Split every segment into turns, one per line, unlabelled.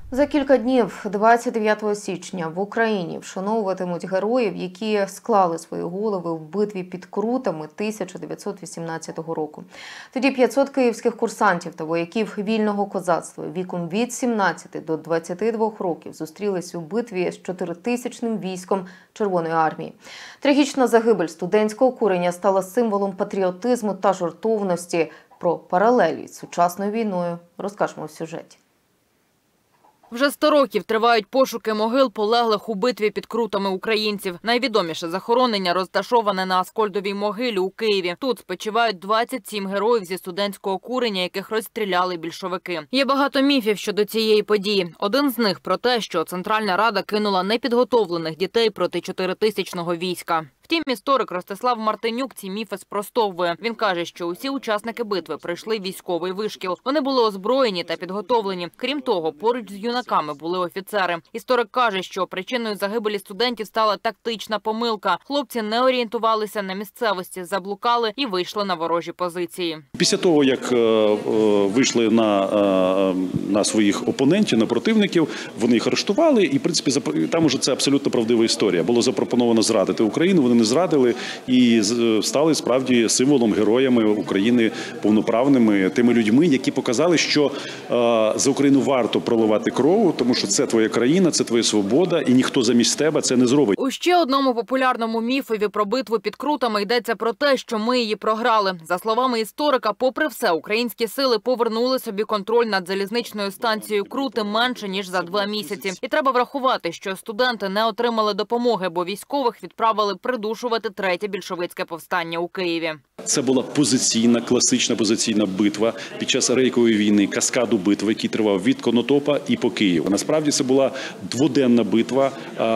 За кілька днів, 29 січня, в Україні вшановуватимуть героїв, які склали свої голови в битві під Крутами 1918 року. Тоді 500 київських курсантів та вояків вільного козацтва віком від 17 до 22 років зустрілись у битві з 4000-ним військом Червоної армії. Трагічна загибель студентського куреня стала символом патріотизму та жертовності. Про паралелі з сучасною війною розкажемо в сюжеті.
Вже 100 років тривають пошуки могил полеглих у битві під Крутами українців. Найвідоміше захоронення розташоване на Аскольдовій могилі у Києві. Тут спочивають 27 героїв зі студентського курення, яких розстріляли більшовики. Є багато міфів щодо цієї події. Один з них про те, що Центральна Рада кинула непідготовлених дітей проти 4000-го війська. Втім, історик Ростислав Мартинюк ці міфи спростовує. Він каже, що усі учасники битви пройшли військовий вишкіл. Вони були озброєні та підготовлені. Крім того, поруч з юнаками були офіцери. Історик каже, що причиною загибелі студентів стала тактична помилка. Хлопці не орієнтувалися на місцевості, заблукали і вийшли на ворожі позиції.
Після того, як вийшли на своїх опонентів, на противників, вони їх арештували і, в принципі, там уже це абсолютно правдива історія. Було запропоновано зрадити Україну, вони не зрадили і стали справді символом, героями України, повноправними, тими людьми, які показали, що за Україну варто проливати кров, тому що це твоя країна, це твоя свобода, і ніхто замість тебе це не зробить.
У ще одному популярному міфові про битву під Крутами йдеться про те, що ми її програли. За словами історика, попри все, українські сили повернули собі контроль над залізничною станцією Крути менше, ніж за 2 місяці. І треба врахувати, що студенти не отримали допомоги, бо військових відправили придушувати третє більшовицьке повстання у Києві.
Це була класична позиційна битва під час Рейкової війни, каскаду битви, який тривав від Конотопа і по Києву. Насправді це була дводенна битва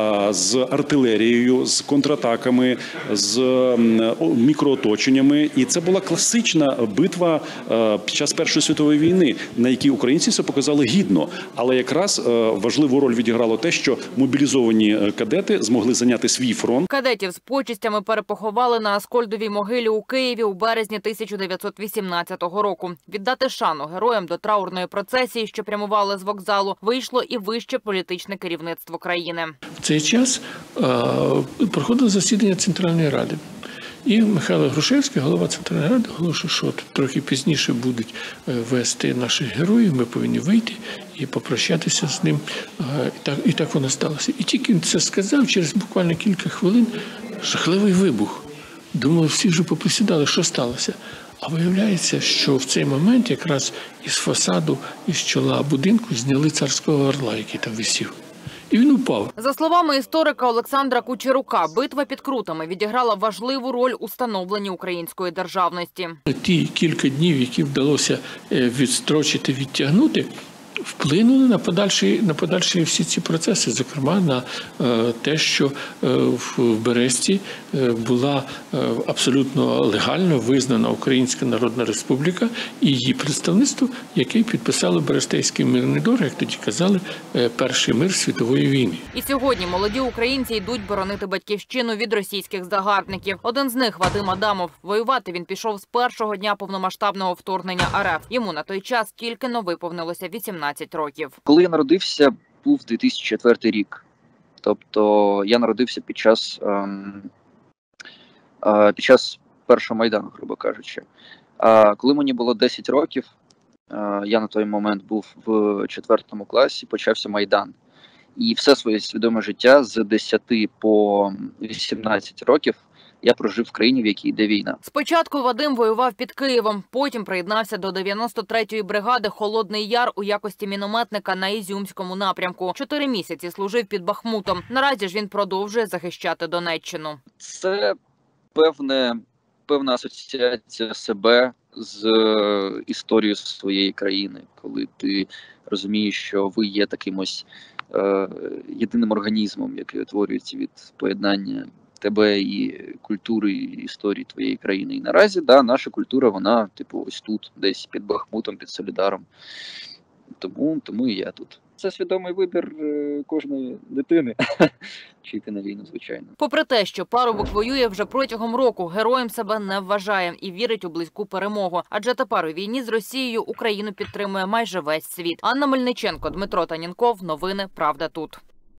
з артилерією, з контратаками, з мікрооточеннями. І це була класична битва під час Першої світової війни, на якій українці це показали гідно. Але якраз важливу роль відіграло те, що мобілізовані кадети змогли зайняти свій фронт.
Кадетів з почестями перепоховали на Аскольдовій могилі у Києві у березні 1918 року. Віддати шану героям до траурної процесії, що прямували з вокзалу, вийшло і вище політичне керівництво країни.
В цей час проходило засідання Центральної Ради. І Михайло Грушевський, голова Центральної Ради, оголошував, що трохи пізніше будуть вести наших героїв, ми повинні вийти і попрощатися з ним. І так воно сталося. І тільки він це сказав, через буквально кілька хвилин жахливий вибух. Думали, всі вже поприсідали, що сталося. А виявляється, що в цей момент якраз із фасаду, із чола будинку зняли царського орла, який там висів. І він упав.
За словами історика Олександра Кучерука, битва під Крутами відіграла важливу роль у становленні української державності.
Ті кілька днів, які вдалося відстрочити, відтягнути, вплинули на подальші всі ці процеси, зокрема на те, що в Бересті була абсолютно легально визнана Українська Народна Республіка і її представництво, яке підписало Берестейський мирний договір, як тоді казали, перший мир світової війни.
І сьогодні молоді українці йдуть боронити батьківщину від російських загарбників. Один з них – Вадим Адамов. Воювати він пішов з першого дня повномасштабного вторгнення РФ. Йому на той час тільки но виповнилося 18 років.
Коли я народився, був 2004 рік. Тобто я народився під час першого Майдану, грубо кажучи. Коли мені було 10 років, я на той момент був в 4 класі, почався Майдан. І все своє свідоме життя з 10 по 18 років я прожив в країні, в якій йде війна.
Спочатку Вадим воював під Києвом, потім приєднався до 93-ї бригади «Холодний Яр» у якості мінометника на Ізюмському напрямку. 4 місяці служив під Бахмутом. Наразі ж він продовжує захищати Донеччину.
Це певна асоціація себе з історією своєї країни, коли ти розумієш, що ви є таким ось єдиним організмом, який утворюється від поєднання тебе і культури, і історії твоєї країни. І наразі, да, наша культура, вона, типу, ось тут, десь під Бахмутом, під Солідаром. Тому і я тут. Це свідомий вибір кожної дитини чи йти на війну, звичайно.
Попри те, що парубок воює вже протягом року, героєм себе не вважає і вірить у близьку перемогу. Адже тепер у війні з Росією Україну підтримує майже весь світ. Анна Мельниченко, Дмитро Танінков. Новини «Правда тут».